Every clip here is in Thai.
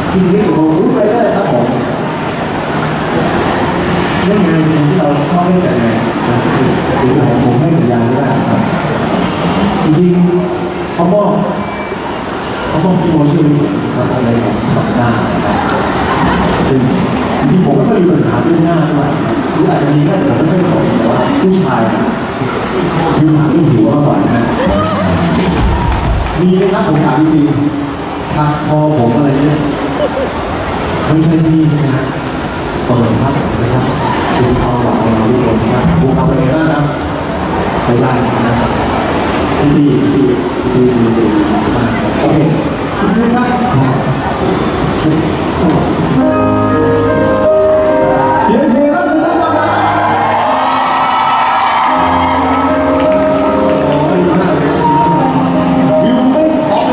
ที่สิ่งที่จะรู้ไปได้ครับผมเรื่องงานที่เราชอบเล่นกันไงหรือผมให้สัญญาณได้ครับจริงๆเขาบอกที่โมชื่อครับอะไรแบบหน้านะครับที่ผมไม่ค่อยมีปัญหาเรื่องหน้าเท่าไหร่หรืออาจจะมีแค่ผมไม่สนแต่ว่าผู้ชายมีปัญหาเรื่องผิวมากกว่านะมีไหมครับผมถามจริงๆถักคอผมอะไรเนี่ยไม่ใช่ที่ใช่ไหมครับเปิดครับนะครับดูความหวังของเราทุกคนครับดูเอาไปเลยนะครับไปได้นะครับดีโอเคซื้อครับเสียงเพลงครับทุกท่านครับวิวไม่ออก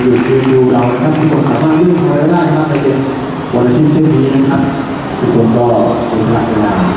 อยู่เรียนดูเรานะครับทุกคนสามารถเลือกอะไรได้นะครับในเดือนวันอาทิตย์เช่นนี้นะครับทุกคนก็เสียสละเวลา